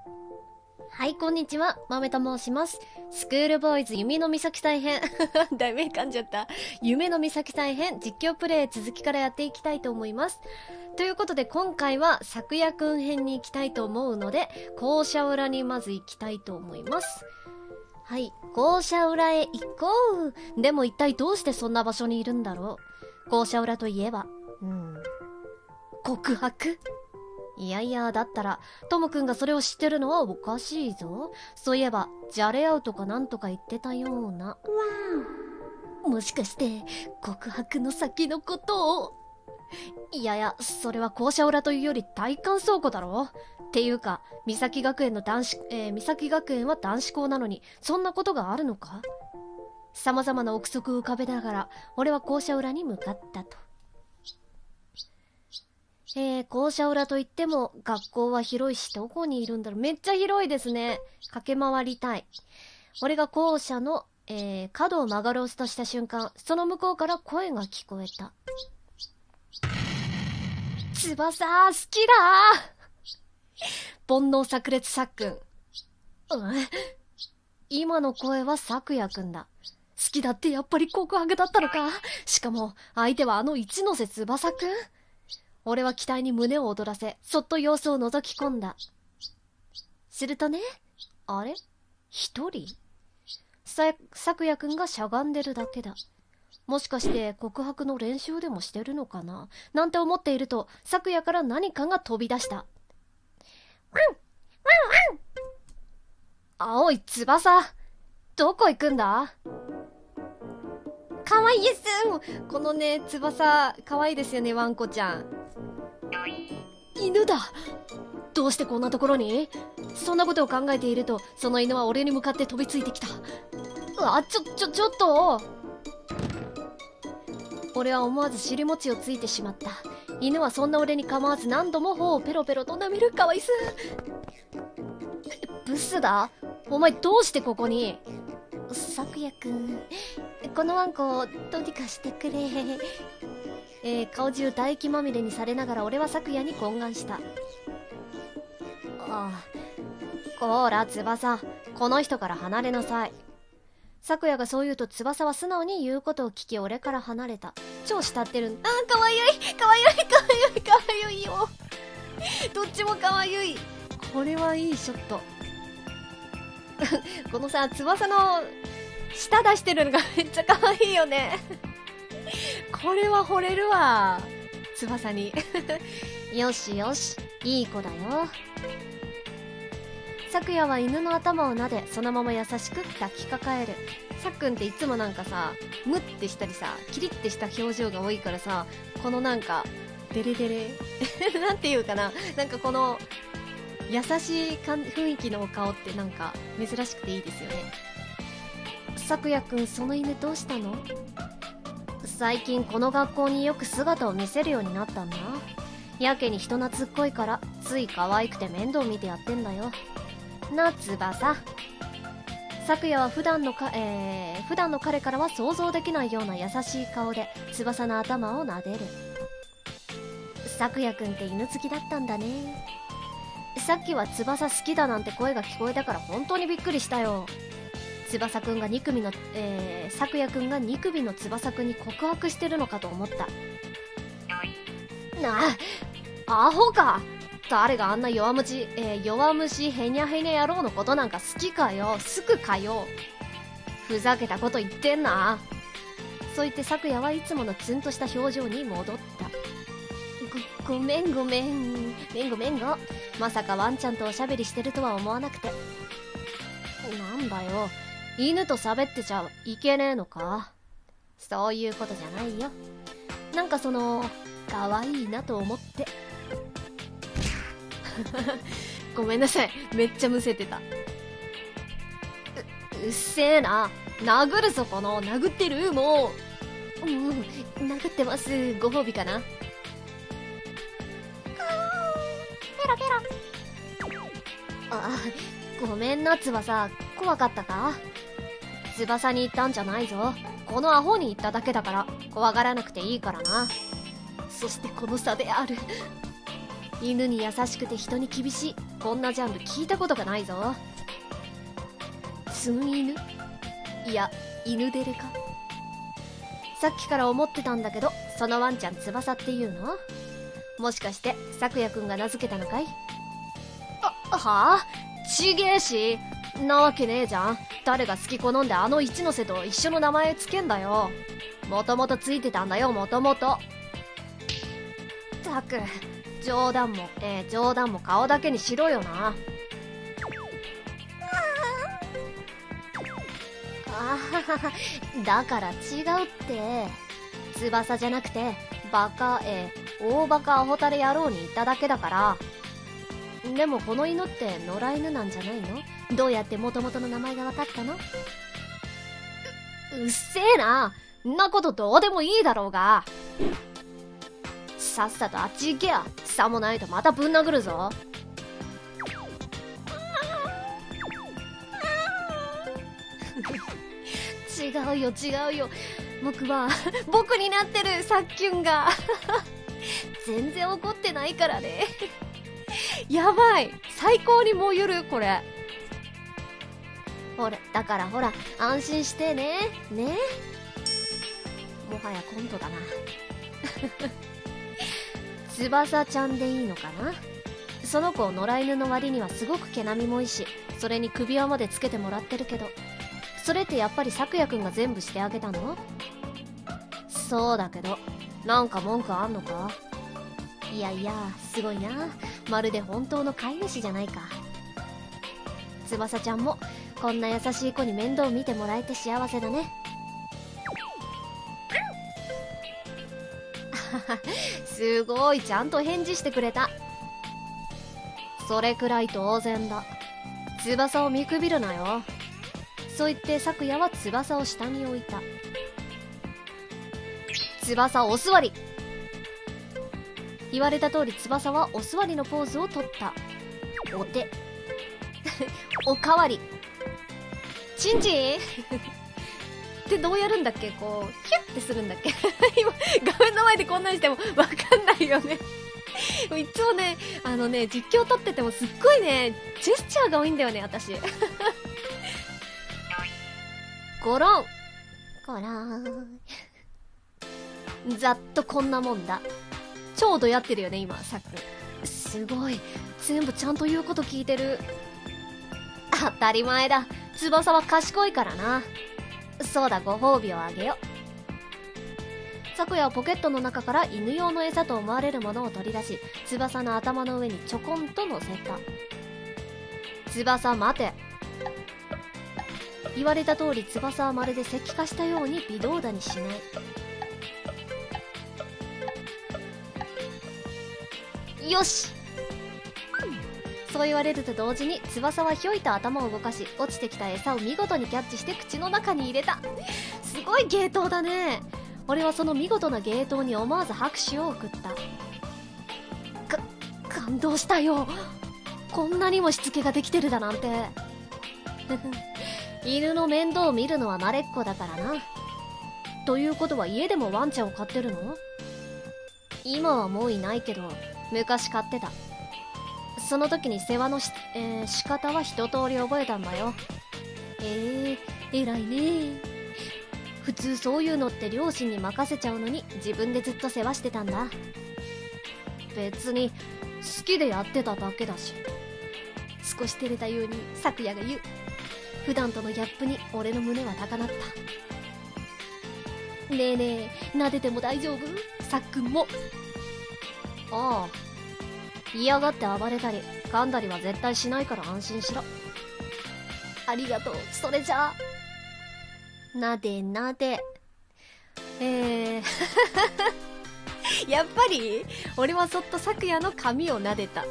はい、こんにちは。豆と申します。スクールボーイズ夢の岬大編。題名噛んじゃった。夢の岬大編実況プレイ続きからやっていきたいと思います。ということで今回は咲夜くん編に行きたいと思うので、校舎裏にまず行きたいと思います。はい、校舎裏へ行こう。でも一体どうしてそんな場所にいるんだろう。校舎裏といえば、告白？いやいや、だったら、トムくんがそれを知ってるのはおかしいぞ。そういえば、じゃれ合うとかなんとか言ってたような。もしかして、告白の先のことを。いやいや、それは校舎裏というより体感倉庫だろ。っていうか、三崎学園は男子校なのに、そんなことがあるのか？様々な憶測を浮かべながら、俺は校舎裏に向かったと。校舎裏といっても、学校は広いし、どこにいるんだろう。めっちゃ広いですね。駆け回りたい。俺が校舎の、角を曲がろうとした瞬間、その向こうから声が聞こえた。翼、好きだ煩悩炸裂さっくん。今の声は咲夜くんだ。好きだってやっぱり告白だったのか。しかも、相手はあの一ノ瀬翼くん？俺は期待に胸を躍らせ、そっと様子を覗き込んだ。するとね、あれ？一人？咲夜くんがしゃがんでるだけだ。もしかして告白の練習でもしてるのかな？なんて思っていると、咲夜から何かが飛び出した。ワン！ワンワン！青い翼！どこ行くんだ？かわいいです！このね、翼、かわいいですよね、ワンコちゃん。犬だ！どうしてこんなところに？そんなことを考えていると、その犬は俺に向かって飛びついてきた。ちょっと！俺は思わず尻餅をついてしまった。犬はそんな俺に構わず何度も頬をペロペロと舐める。かわいす。ブスだ？お前どうしてここに？咲夜くん、このワンコどうにかしてくれ。顔中唾液まみれにされながら俺は咲夜に懇願した。こーら翼、この人から離れなさい。咲夜がそう言うと翼は素直に言うことを聞き俺から離れた。超慕ってるん。かわゆいよ。どっちもかわゆい。これはいいショット。このさ、翼の舌出してるのがめっちゃ可愛いよね。これは惚れるわ、翼に。よしよし、いい子だよ。咲夜は犬の頭を撫で、そのまま優しく抱きかかえる。さっくんっていつもなんかさ、ムッてしたりさ、キリッてした表情が多いからさ、このなんかデレデレなんていうかな、なんかこの優しい雰囲気のお顔ってなんか珍しくていいですよね。咲夜くん、その犬どうしたの？最近この学校によく姿を見せるようになったんだ。やけに人懐っこいからつい可愛くて面倒見てやってんだよな、翼。咲夜は普段の彼からは想像できないような優しい顔で翼の頭を撫でる。咲夜くんって犬好きだったんだね。さっきは翼好きだなんて声が聞こえたから本当にびっくりしたよ。翼くんが咲夜くんが2首の翼くんに告白してるのかと思った。アホか。誰があんな弱虫へにゃへにゃ野郎のことなんか好きかよ。すくかよ。ふざけたこと言ってんな。そう言って咲夜はいつものツンとした表情に戻った。ごめん。まさかワンちゃんとおしゃべりしてるとは思わなくて。なんだよ、犬と喋ってちゃいけねえのか？そういうことじゃないよ。なんか可愛いなと思って。ごめんなさい、めっちゃむせてた。うっせえな。殴るぞ。殴ってる。もう殴ってます。ご褒美かな。ごめんな翼、怖かったか？翼に言ったんじゃないぞ。このアホに言っただけだから怖がらなくていいからな。そしてこの差である。 犬に優しくて人に厳しい、こんなジャンル聞いたことがないぞ。つむ犬、いや犬デレか。さっきから思ってたんだけど、そのワンちゃん翼っていうの？もしかして咲夜くんが名付けたのかい？はあ？ちげえし。なわけねえじゃん。誰が好き好んであの一ノ瀬と一緒の名前つけんだよ。もともとついてたんだよ、もともと。ったく、冗談も顔だけにしろよな。あはは、だから違うって。翼じゃなくてバカ大バカアホタレ野郎に言っただけだから。でもこの犬って野良犬なんじゃないの？どうやって元々の名前が分かったの？うっせえな。んなことどうでもいいだろうが。さっさとあっち行けや。さもないとまたぶん殴るぞ。違うよ違うよ。僕になってるさっきゅんが。全然怒ってないからね。やばい、最高に燃ゆるこれ。ほらだからほら、安心してね。ね、もはやコントだな。翼ちゃんでいいのかな。その子野良犬の割にはすごく毛並みもいいし、それに首輪までつけてもらってるけど、それってやっぱり咲夜くんが全部してあげたの？そうだけど、なんか文句あんのか？いやいや、すごいな。まるで本当の飼い主じゃないか。翼ちゃんもこんな優しい子に面倒見てもらえて幸せだね。すごい、ちゃんと返事してくれた。それくらい当然だ。翼を見くびるなよ。そう言って咲夜は翼を下に置いた。翼お座り。言われた通り翼はお座りのポーズをとった。お手。おかわり。チンチンってどうやるんだっけ？こうヒュッてするんだっけ？今画面の前でこんなにしてもわかんないよね。いつもね、実況撮っててもすっごいね、ジェスチャーが多いんだよね、私。ゴロンゴロン。ざっとこんなもんだ。ちょうどやってるよね今さっくん。すごい、全部ちゃんと言うこと聞いてる。当たり前だ、翼は賢いからな。そうだ、ご褒美をあげよ。咲夜はポケットの中から犬用の餌と思われるものを取り出し、翼の頭の上にちょこんと乗せた。翼待て。言われた通り翼はまるで石化したように微動だにしない。よし。そう言われると同時に翼はひょいと頭を動かし、落ちてきた餌を見事にキャッチして口の中に入れた。すごい芸当だね。俺はその見事な芸当に思わず拍手を送った。感動したよ。こんなにもしつけができてるだなんて。犬の面倒を見るのは慣れっこだからな。ということは家でもワンちゃんを飼ってるの？今はもういないけど昔飼ってた。その時に世話の仕方は一通り覚えたんだよ。偉いね。普通そういうのって両親に任せちゃうのに、自分でずっと世話してたんだ。別に好きでやってただけだし。少し照れたように咲夜が言う。普段とのギャップに俺の胸は高鳴った。ねえねえ、撫でても大丈夫？さっくんも。ああ、嫌がって暴れたり噛んだりは絶対しないから安心しろ。ありがとう。それじゃあなでなで。やっぱり俺はそっと咲夜の髪を撫でた。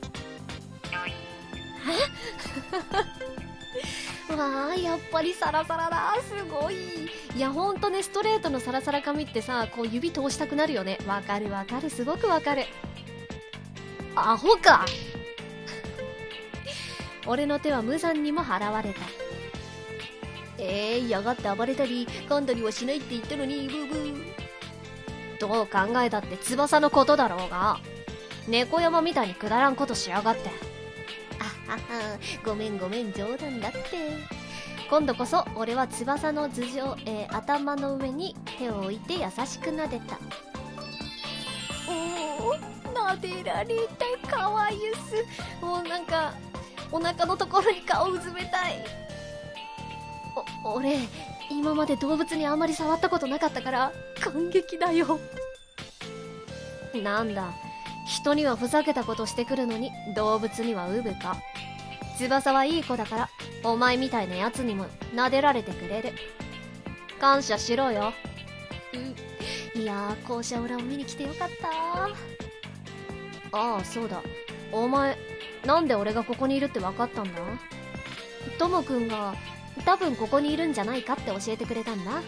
わあ、やっぱりサラサラだ。すごい。いやほんとね、ストレートのサラサラ髪ってさ、こう指通したくなるよね。わかるわかる、すごくわかる。アホか。俺の手は無残にも払われた。嫌がって暴れたり噛んだりはしないって言ったのに、ブーブー。どう考えたって翼のことだろうが。 猫山みたいにくだらんことしやがって。あはは、ごめんごめん、冗談だって。今度こそ俺は翼の頭の上に手を置いて優しく撫でた。おお、撫でられた、かわゆす。もうなんかお腹のところに顔うずめたい。俺今まで動物にあんまり触ったことなかったから感激だよ。なんだ、人にはふざけたことしてくるのに動物にはウブか。翼はいい子だからお前みたいなやつにも撫でられてくれる。感謝しろよ。いやー、校舎裏を見に来てよかった。ああ、そうだ、お前なんで俺がここにいるって分かったんだ？ともくんが多分ここにいるんじゃないかって教えてくれたんだ。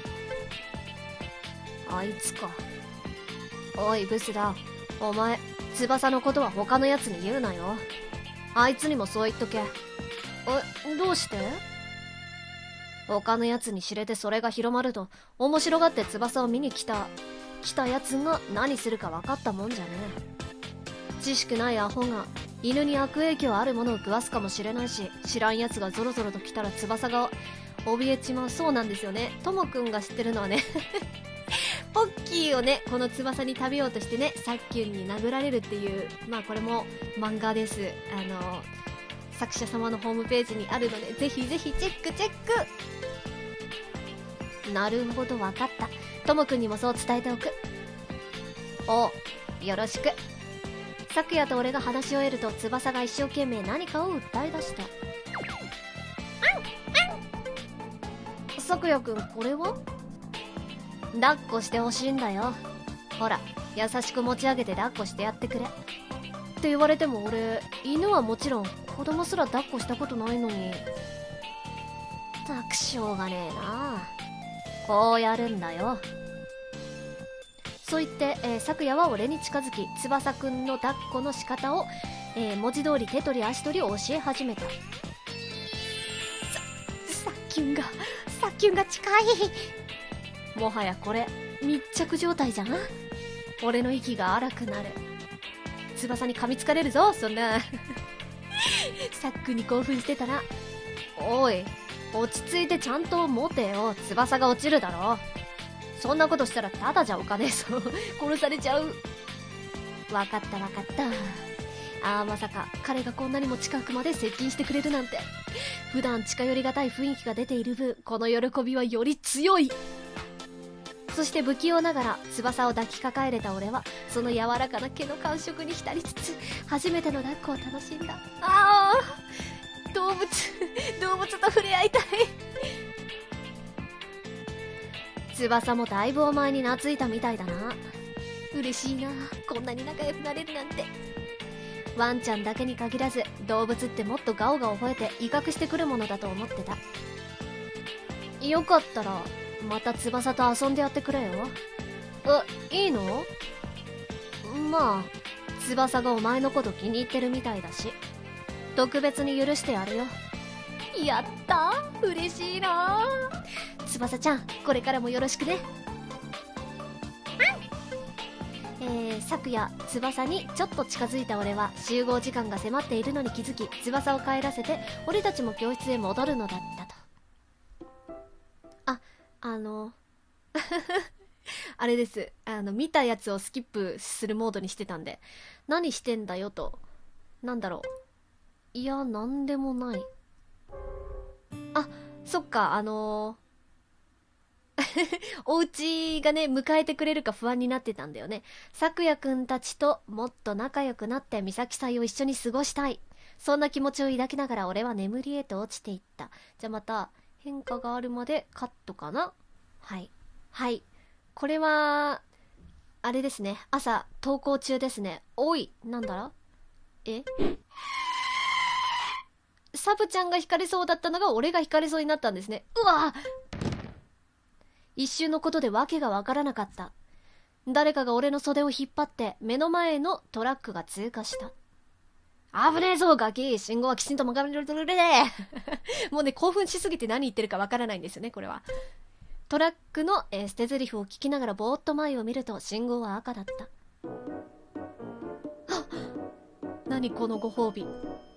あいつか。おいブスだ、お前翼のことは他のやつに言うなよ。あいつにもそう言っとけ。どうして？他のやつに知れてそれが広まると面白がって翼を見に来たやつが何するか分かったもんじゃねえ。知識ないアホが犬に悪影響あるものを食わすかもしれないし、知らんやつがゾロゾロと来たら翼が怯えちまう。そうなんですよね。ともくんが知ってるのはねポッキーをね、この翼に食べようとしてね、サッキュンに殴られるっていう、まあこれも漫画です。作者様のホームページにあるので、ぜひぜひチェックチェック。なるほど、わかった。ともくんにもそう伝えておく。おう、よろしく。昨夜と俺が話し終えると翼が一生懸命何かを訴え出した。昨夜くん、これは？抱っこしてほしいんだよ。ほら、優しく持ち上げて抱っこしてやってくれって言われても、俺犬はもちろん子供すら抱っこしたことないのに。たくしょうがねえな。こうやるんだよ。そう言って、昨夜は俺に近づき翼くんの抱っこの仕方を、文字通り手取り足取り教え始めた。サッキュンが近い。もはやこれ密着状態じゃん。俺の息が荒くなる。翼に噛みつかれるぞ、そんなサックに興奮してたら、おい落ち着いてちゃんと持てよ。翼が落ちるだろ。そんなことしたらただじゃおかねえぞ殺されちゃう。わかったわかった。まさか彼がこんなにも近くまで接近してくれるなんて。普段近寄りがたい雰囲気が出ている分、この喜びはより強い。そして不器用ながら翼を抱きかかえれた俺は、その柔らかな毛の感触に浸りつつ初めての抱っこを楽しんだ。動物と触れ合いたい翼もだいぶお前に懐いたみたいだな。嬉しいな、こんなに仲良くなれるなんて。ワンちゃんだけに限らず動物ってもっとガオガオ吠えて威嚇してくるものだと思ってた。よかったらまた翼と遊んでやってくれよ。いいの？まあ翼がお前のこと気に入ってるみたいだし、特別に許してやるよ。やったー、嬉しいなー。翼ちゃん、これからもよろしくね。昨夜翼にちょっと近づいた俺は集合時間が迫っているのに気づき、翼を帰らせて俺たちも教室へ戻るのだったと。あれです、見たやつをスキップするモードにしてたんで、何してんだよと。なんだろう、いや、なんでもない。そっか、お家がね、迎えてくれるか不安になってたんだよね。咲夜くんたちともっと仲良くなって美咲祭を一緒に過ごしたい。そんな気持ちを抱きながら俺は眠りへと落ちていった。じゃあまた変化があるまでカットかな。はいこれはあれですね、朝登校中ですね。おい、なんだらサブちゃんが引かれそうだったのが俺が引かれそうになったんですね。うわ、一瞬のことで訳がわからなかった。誰かが俺の袖を引っ張って目の前のトラックが通過した。危ねえぞガキ、信号はきちんと曲がるもうね、興奮しすぎて何言ってるかわからないんですよね、これは。トラックの、捨て台詞を聞きながらぼーっと前を見ると信号は赤だった。 何このご褒美。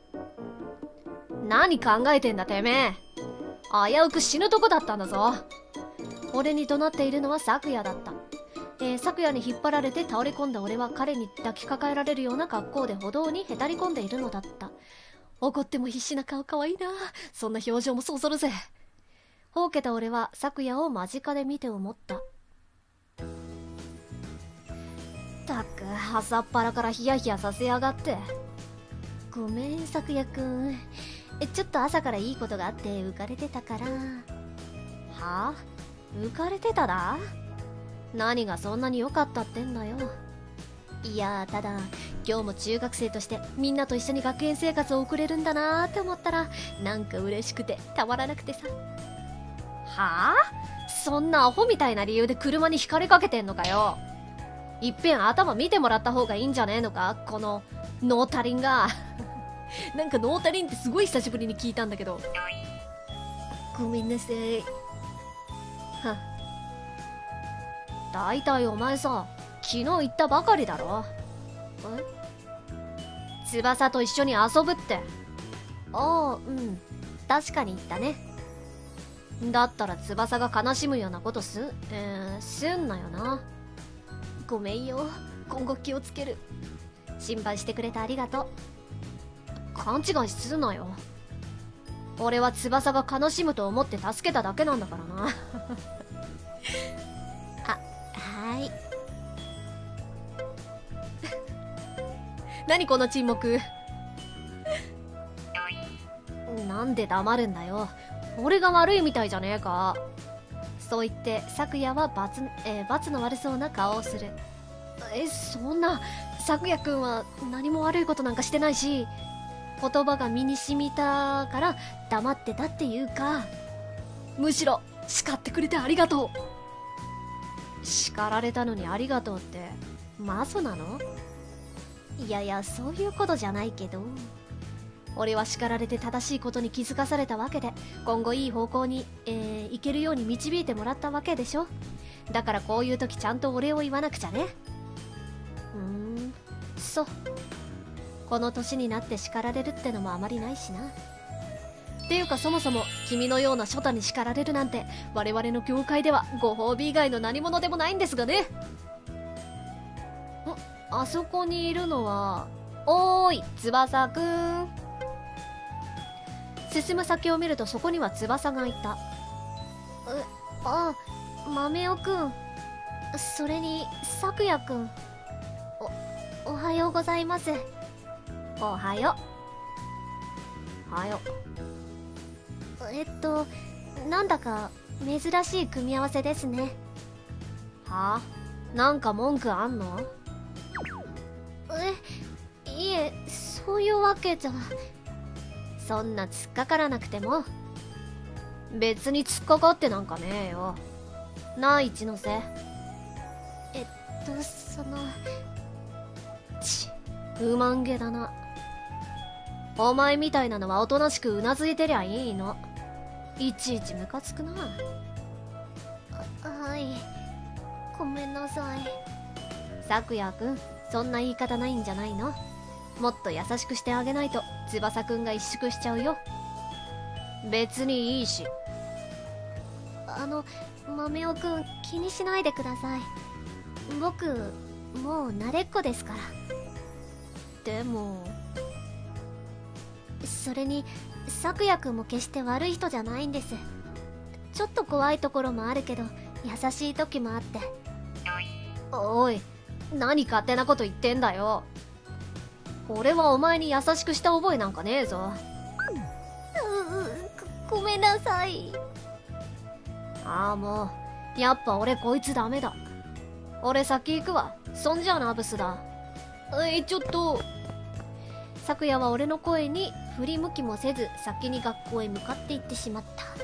何考えてんだてめえ。危うく死ぬとこだったんだぞ。俺に怒鳴っているのは昨夜だった。昨夜に引っ張られて倒れ込んだ俺は彼に抱きかかえられるような格好で歩道にへたり込んでいるのだった。怒っても必死な顔かわいいな。そんな表情もそそるぜ。ほうけた俺は昨夜を間近で見て思った。たく、朝っぱらからヒヤヒヤさせやがって。ごめん、昨夜くん。ちょっと朝からいいことがあって浮かれてたから。はあ？浮かれてただ？何がそんなに良かったってんだよ。いやただ今日も中学生としてみんなと一緒に学園生活を送れるんだなーって思ったらなんか嬉しくてたまらなくてさ。はあ？そんなアホみたいな理由で車にひかれかけてんのかよ。いっぺん頭見てもらった方がいいんじゃねえのか、このノータリンが。なんかノータリンってすごい久しぶりに聞いたんだけど。ごめんなさい。はっ。だいたいお前さ、昨日言ったばかりだろ。翼と一緒に遊ぶって。ああ、うん。確かに言ったね。だったら翼が悲しむようなことすんなよな。ごめんよ。今後気をつける。心配してくれてありがとう。勘違いするなよ。俺は翼が悲しむと思って助けただけなんだからな。はい。何この沈黙。なんで黙るんだよ。俺が悪いみたいじゃねえか。そう言って昨夜は罰の悪そうな顔をする。そんな、昨夜くんは何も悪いことなんかしてないし、言葉が身に染みたから黙ってたっていうか、むしろ叱ってくれてありがとう。叱られたのにありがとうってマゾなの？いやいや、そういうことじゃないけど、俺は叱られて正しいことに気づかされたわけで、今後いい方向に、行けるように導いてもらったわけでしょ。だからこういう時ちゃんとお礼を言わなくちゃね。そう。この年になって叱られるってのもあまりないしな。っていうかそもそも君のようなショタに叱られるなんて我々の業界ではご褒美以外の何物でもないんですがね。あそこにいるのは、おーい翼くん。進む先を見るとそこには翼がいた。豆尾くん、それに昨夜くん、おはようございます。おはよう。はよ。なんだか珍しい組み合わせですね。はあ？なんか文句あんの？いえ、そういうわけじゃ。そんな突っかからなくても。別に突っかかってなんかねえよ。なあ、一ノ瀬。不満げだな。お前みたいなのはおとなしくうなずいてりゃいいの。いちいちムカつくな。はい。ごめんなさい。昨夜くん、そんな言い方ないんじゃないの？もっと優しくしてあげないと翼くんが萎縮しちゃうよ。別にいいし。豆尾くん、気にしないでください。僕、もう慣れっこですから。でも、それに昨夜くんも決して悪い人じゃないんです。ちょっと怖いところもあるけど優しい時もあって。おい、何勝手なこと言ってんだよ。俺はお前に優しくした覚えなんかねえぞ。ごめんなさい。ああ、もうやっぱ俺こいつダメだ。俺先行くわ。そんじゃなブスだ。ちょっと。昨夜は俺の声に振り向きもせず先に学校へ向かって行ってしまった。行っ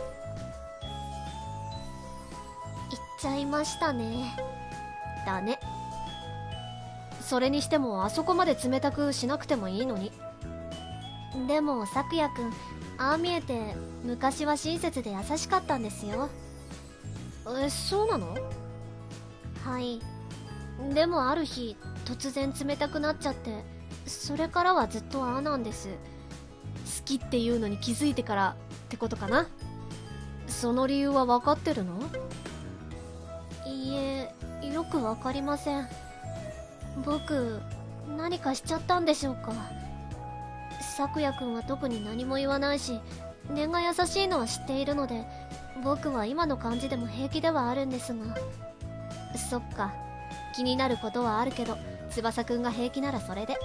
ちゃいましたね。だね。それにしてもあそこまで冷たくしなくてもいいのに。でも昨夜くん、ああ見えて昔は親切で優しかったんですよ。そうなの？はい。でもある日突然冷たくなっちゃって、 それからはずっとああなんです。好きっていうのに気づいてからってことかな。その理由は分かってるの？いいえ、よくわかりません。僕、何かしちゃったんでしょうか。咲夜くんは特に何も言わないし、根が優しいのは知っているので、僕は今の感じでも平気ではあるんですが。そっか、気になることはあるけど、翼くんが平気ならそれで。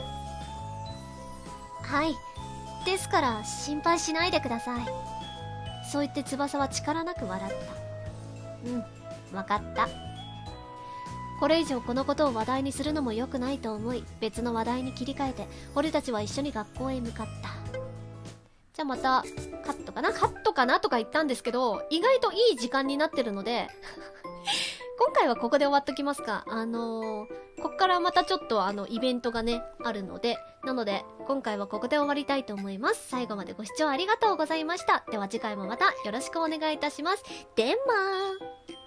はい、ですから心配しないでください。そう言って翼は力なく笑った。うん、わかった。これ以上このことを話題にするのも良くないと思い、別の話題に切り替えて俺たちは一緒に学校へ向かった。じゃあまたカットかなとか言ったんですけど、意外といい時間になってるので今回はここで終わっときますか。こっからまたちょっとイベントがねあるので、なので今回はここで終わりたいと思います。最後までご視聴ありがとうございました。では次回もまたよろしくお願いいたします。でんまー。